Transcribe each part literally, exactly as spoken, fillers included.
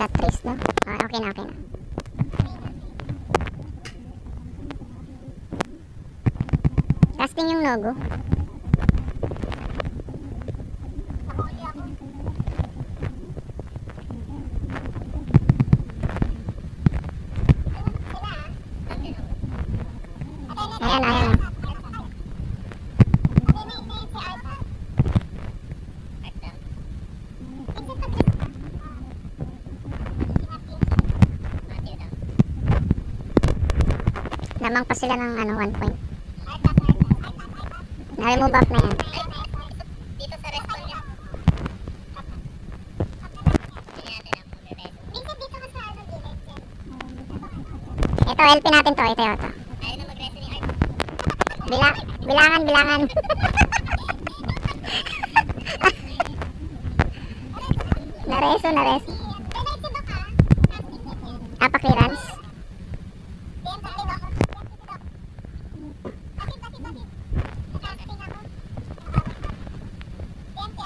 Tetris daw. Ah, okay na, okay na. Casting yung logo. Ayan, ayan. Lamang pa sila ng ano, one point. Na-remove off na yan. Dito sa respawn niya. Minsan dito ka sa ano gilid. Ito, L P natin to. Ito, ito. Ayaw na mag-resto ni Art. Bila, bilangan, bilangan. Nareso, nareso. Diretso ba ka? Apa clearance? Yan, pati ba? Bakit, bakit, bakit? Nag-casting ako. Yan, kaya.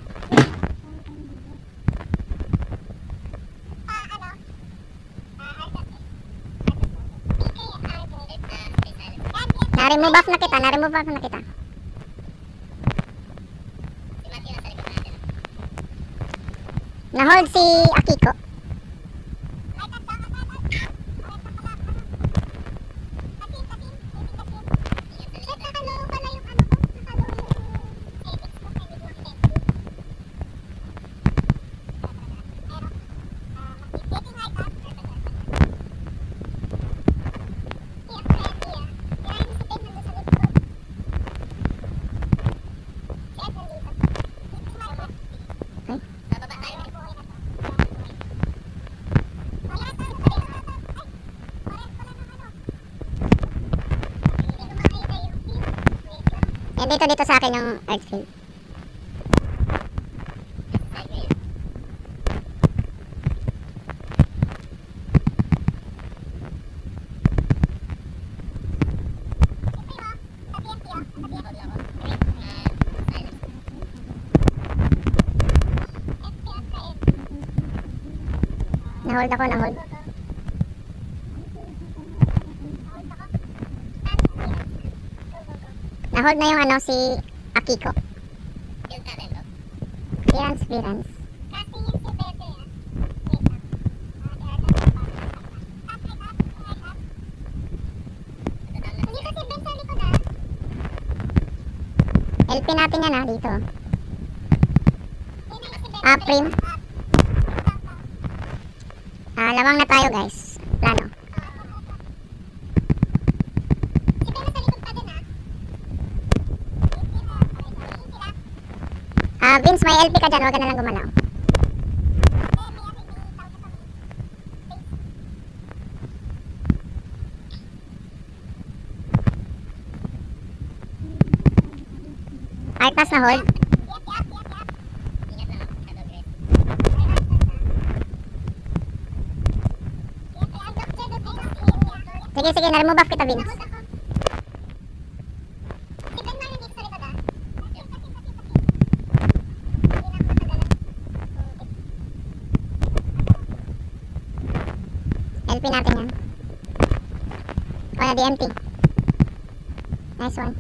Ah, ano? Ah, Art kasi. Art kasi. Na-remove off na kita, na-remove off na kita. Si Matthew nasa likod natin. Na-hold si Akiko. Art at lang, Art, Art, Art. Art na pala, ano? Tatin, tatin. Tatin, tatin. Art, nakalaro pala yung ano ko. Nakalaro yung settings ko. Kaya medyo expensive. Pero, ah, getting right up. Iya, friend, iya. Kaya yung si Ben nandun sa likod. Si Art nandito. Okay. Bababa tayo. Eh, dito, dito sa akin yung earth field. Na-hold ako, na-hold. Na-hold na yung ano, si Akiko. Clearance, clearance. L P natin yan ha, dito. Ah, prim. Ah, lamang na tayo guys. Plano. Ah, Vince, may L P ka dyan. Huwag ka na lang gumalaw. Artas na hold. Sige, sige. Na-remove off kita, Vince. L P natin yan. O, na D M T. Nice one.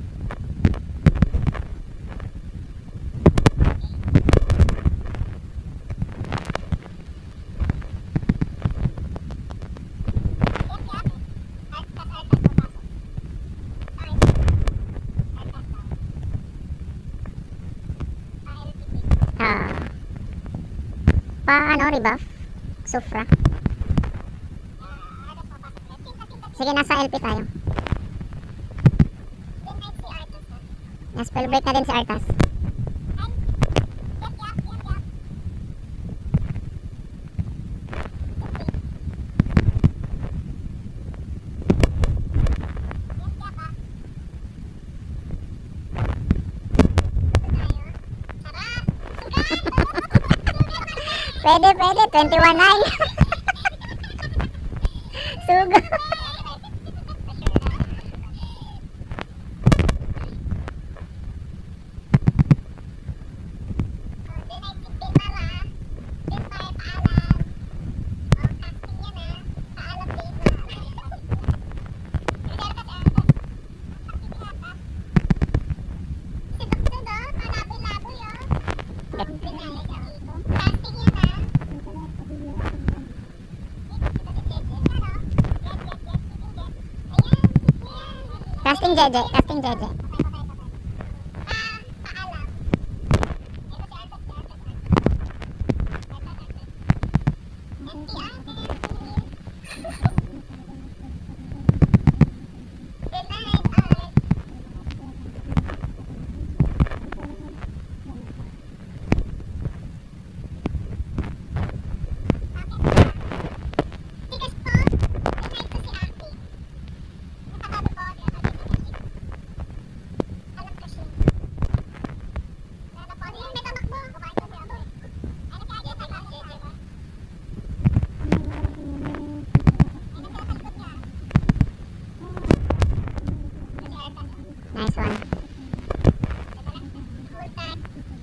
Ah. Pa, ano, rebuff? Sufra. Sige, nasa L P tayo. Na-spell break na din si Artas. Pwede, pwede. twenty-one nine. Suga. Jeje, casting Jeje. Ah, paalam. Ito si Arthur, si Arthur, Arthur. Arthur, Arthur. Empty, ah. Good night, Art. Tigas po. Good night po si Aki. Nakatabi po. Alam ko siya. Ano po? Ayun, may tamakbo. Kumain ko siya. Ano kaya dito? Ay, bakit siya, diba? Ay, nagkakalikot niya. Kasi Arthur. Nice one. Hold tight.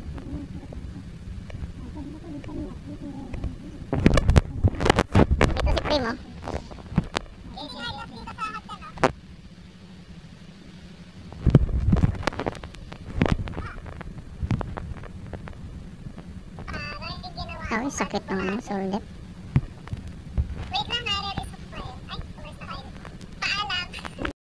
Ito si Primo. Hindi nga yung dito sa hagdan, no? Ah, wala yung ginawa. Ay, sakit ng ano, shoulder.